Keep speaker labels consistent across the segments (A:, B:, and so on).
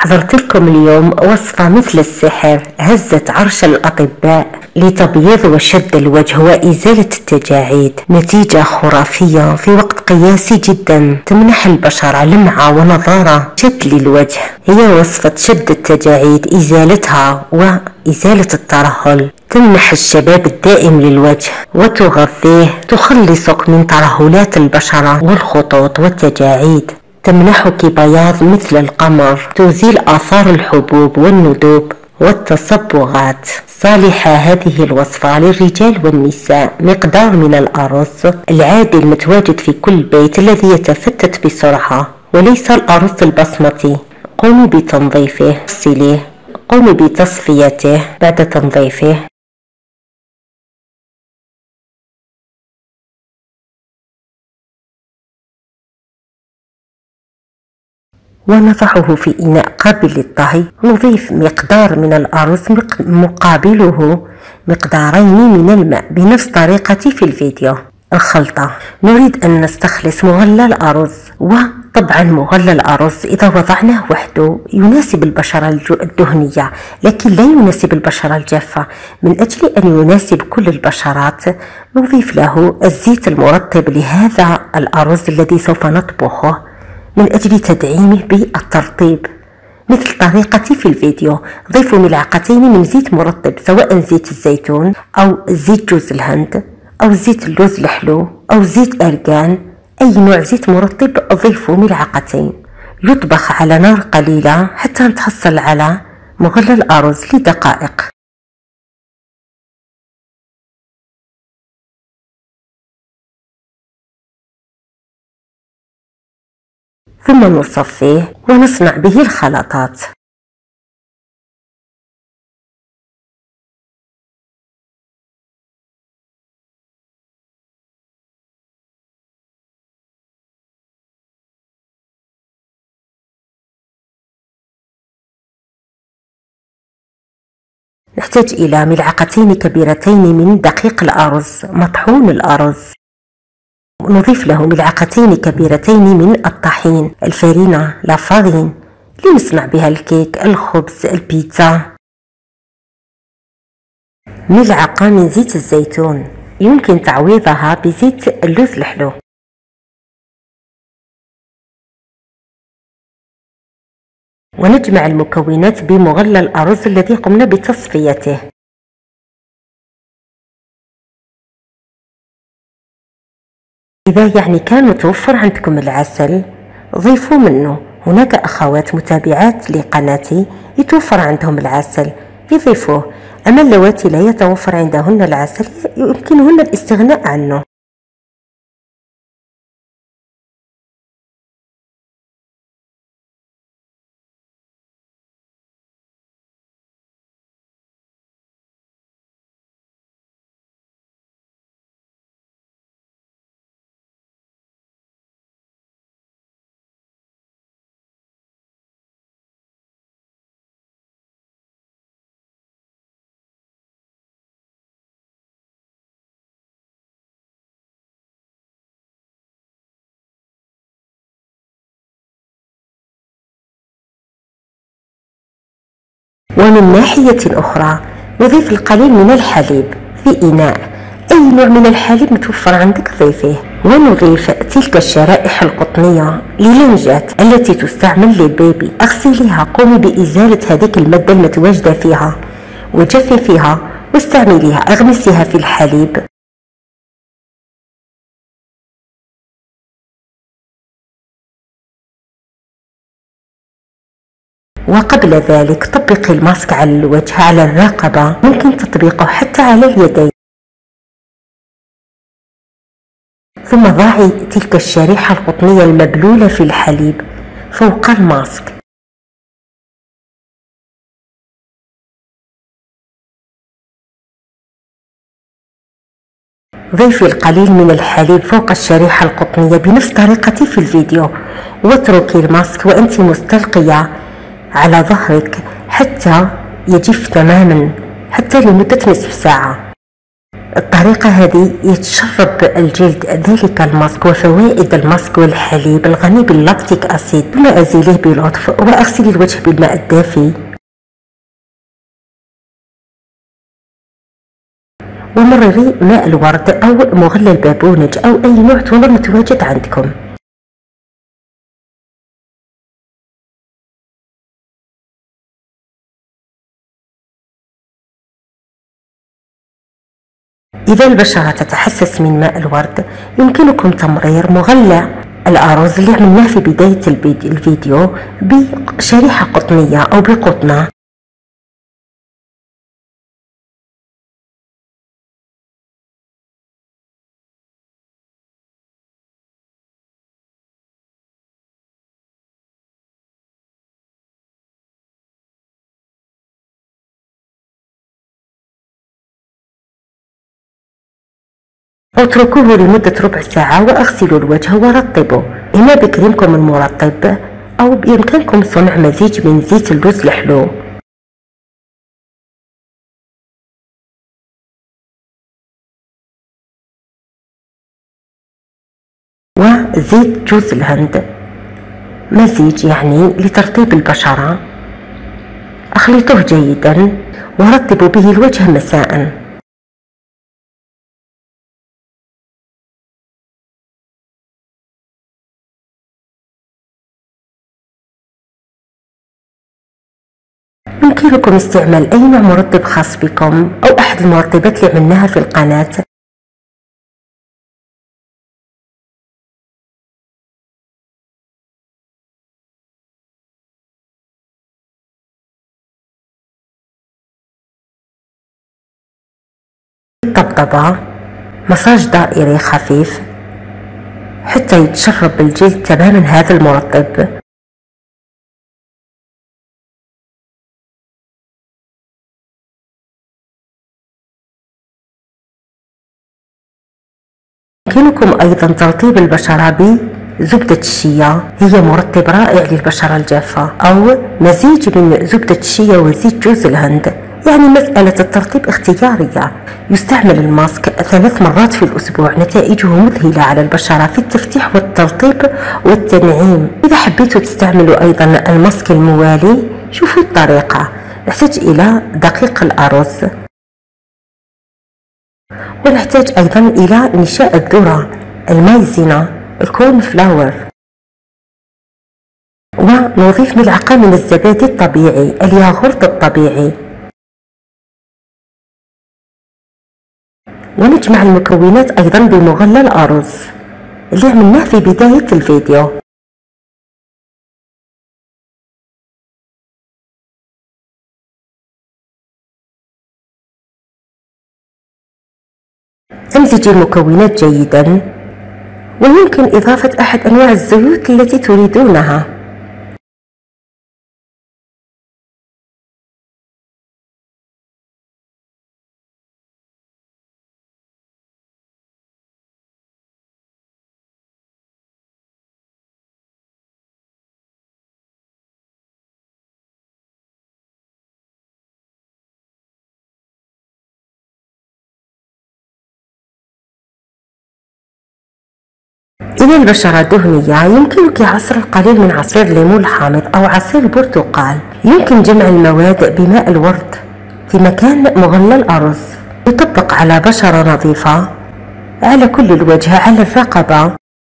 A: أحضرت لكم اليوم وصفة مثل السحر هزت عرش الأطباء لتبييض وشد الوجه وإزالة التجاعيد. نتيجة خرافية في وقت قياسي جدا، تمنح البشرة لمعة ونضارة شد للوجه. هي وصفة شد التجاعيد، إزالتها وإزالة الترهل، تمنح الشباب الدائم للوجه وتغذيه، تخلصك من ترهلات البشرة والخطوط والتجاعيد، تمنحك بياض مثل القمر، تزيل آثار الحبوب والندوب والتصبغات. صالحة هذه الوصفة للرجال والنساء. مقدار من الأرز العادي المتواجد في كل بيت الذي يتفتت بسرعة، وليس الأرز البصمتي. قومي بتنظيفه، اغسليه، قومي بتصفيته بعد تنظيفه. ونضعه في إناء قابل للطهي. نضيف مقدار من الأرز مقابله مقدارين من الماء بنفس طريقتي في الفيديو. الخلطة: نريد أن نستخلص مغلى الأرز، وطبعا مغلى الأرز إذا وضعناه وحده يناسب البشرة الدهنية، لكن لا يناسب البشرة الجافة. من أجل أن يناسب كل البشرات نضيف له الزيت المرطب لهذا الأرز الذي سوف نطبخه من أجل تدعيمه بالترطيب مثل طريقتي في الفيديو. ضيفوا ملعقتين من زيت مرطب، سواء زيت الزيتون أو زيت جوز الهند أو زيت اللوز الحلو أو زيت أرغان، أي نوع زيت مرطب ضيفوا ملعقتين. يطبخ على نار قليلة حتى نتحصل على مغلى الأرز لدقائق. ثم نصفيه ونصنع به الخلطات. نحتاج إلى ملعقتين كبيرتين من دقيق الأرز مطحون الأرز. نضيف له ملعقتين كبيرتين من الطحين، الفارينة لافارين لنصنع بها الكيك، الخبز، البيتزا. ملعقة من زيت الزيتون، يمكن تعويضها بزيت اللوز الحلو. ونجمع المكونات بمغلى الأرز الذي قمنا بتصفيته. إذا كان متوفر عندكم العسل ضيفوا منه. هناك أخوات متابعات لقناتي يتوفر عندهم العسل يضيفوه، أما اللواتي لا يتوفر عندهن العسل يمكنهن الاستغناء عنه. ومن ناحية أخرى نضيف القليل من الحليب في إناء، أي نوع من الحليب متوفر عندك ضيفيه. ونضيف تلك الشرائح القطنية للنجات التي تستعمل للبيبي. اغسليها، قومي بإزالة هذيك المادة المتواجدة فيها وجففيها واستعمليها، اغمسيها في الحليب. وقبل ذلك طبقي الماسك على الوجه، على الرقبة، ممكن تطبيقه حتى على اليدين. ثم ضعي تلك الشريحة القطنية المبلولة في الحليب فوق الماسك. ضيفي القليل من الحليب فوق الشريحة القطنية بنفس طريقتي في الفيديو، واتركي الماسك وأنت مستلقية على ظهرك حتى يجف تماما، حتى لمدة نصف ساعة. الطريقة هذه يتشرب الجلد ذلك الماسك وفوائد الماسك والحليب الغني باللاكتيك أسيد، ثم أزيله بلطف وأغسلي الوجه بالماء الدافي ومرري ماء الورد أو مغلى البابونج أو أي نوع تونر متواجد عندكم. إذا البشرة تتحسس من ماء الورد يمكنكم تمرير مغلى الأرز اللي عملناه في بداية الفيديو بشريحة قطنية أو بقطنة. اتركوه لمدة ربع ساعة واغسلوا الوجه ورطبوا إما بكريمكم المرطب أو بإمكانكم صنع مزيج من زيت اللوز الحلو وزيت جوز الهند، مزيج يعني لترطيب البشرة. اخلطوه جيدا ورطبوا به الوجه مساء. يمكنكم استعمال أي نوع مرطب خاص بكم أو أحد المرطبات اللي عملناها في القناة. طبطبة مساج دائري خفيف حتى يتشرب الجلد تماما هذا المرطب. يمكنكم أيضا ترطيب البشرة بزبدة الشيا، هي مرطب رائع للبشرة الجافة، أو مزيج من زبدة الشيا وزيت جوز الهند. يعني مسألة الترطيب اختيارية. يستعمل الماسك 3 مرات في الأسبوع، نتائجه مذهلة على البشرة في التفتيح والترطيب والتنعيم. إذا حبيتوا تستعملوا أيضا الماسك الموالي شوفوا الطريقة. نحتاج إلى دقيق الأرز، ونحتاج أيضا إلى نشاء الذرة، المايزينا، الكورن فلاور، ونضيف ملعقة من الزبادي الطبيعي، الياغورت الطبيعي، ونجمع المكونات أيضا بمغلى الأرز اللي عملناه في بداية الفيديو. امزجي المكونات جيدا، ويمكن إضافة أحد أنواع الزيوت التي تريدونها. إذا البشرة دهنية يمكنك عصر القليل من عصير الليمون الحامض أو عصير البرتقال. يمكن جمع المواد بماء الورد في مكان مغلى الأرز. يطبق على بشرة نظيفة على كل الوجه، على الرقبة.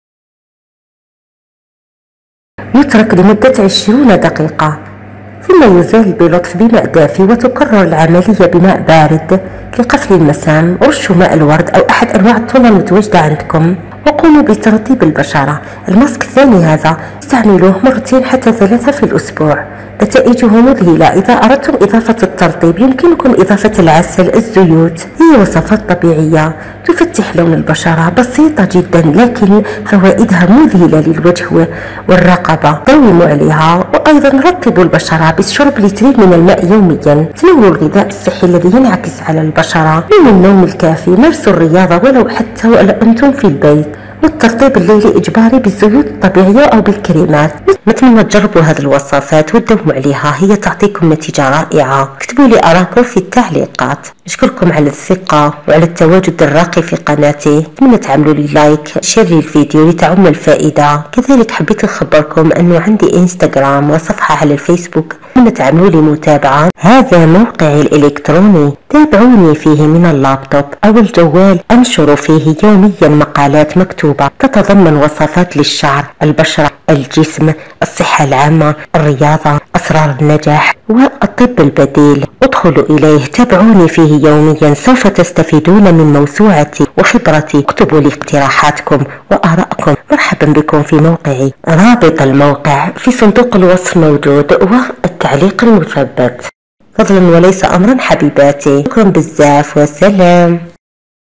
A: يترك لمدة 20 دقيقة ثم يزال بلطف بماء دافي، وتكرر العملية بماء بارد لقفل المسام. رشوا ماء الورد أو أحد أنواع التونر المتواجدة عندكم وقوموا بترطيب البشرة. الماسك الثاني هذا استعملوه 2 حتى 3 في الأسبوع، نتائجه مذهلة. إذا أردتم إضافة الترطيب يمكنكم إضافة العسل، الزيوت، هي وصفات طبيعية تفتح لون البشرة، بسيطة جدا لكن فوائدها مذهلة للوجه والرقبة. داوموا عليها، وأيضا رطبوا البشرة بشرب 2 لتر من الماء يوميا. تناولوا الغذاء الصحي الذي ينعكس على البشرة، من النوم الكافي، مارسوا الرياضة ولو حتى وأنتم في البيت، والترطيب الليلي إجباري بالزيوت الطبيعية أو بالكريمات. نتمنى تجربوا هذه الوصفات وتدوموا عليها، هي تعطيكم نتيجة رائعة. اكتبوا لي آراءكم في التعليقات. أشكركم على الثقة وعلى التواجد الراقي في قناتي. أتمنى تعملوا لي لايك، شير لي الفيديو لتعم الفائدة. كذلك حبيت أخبركم أنه عندي انستغرام وصفحة على الفيسبوك، أتمنى تعملوا لي متابعة. هذا موقعي الإلكتروني، تابعوني فيه من اللابتوب أو الجوال. أنشر فيه يوميا مقالات مكتوبة تتضمن وصفات للشعر، البشرة، الجسم، الصحة العامة، الرياضة، أسرار النجاح والطب البديل. ادخلوا إليه، تابعوني فيه يوميا، سوف تستفيدون من موسوعتي وخبرتي. اكتبوا لي اقتراحاتكم وآراءكم. مرحبا بكم في موقعي. رابط الموقع في صندوق الوصف موجود والتعليق المثبت. فضلا وليس أمرا حبيباتي. شكرا بزاف، والسلام.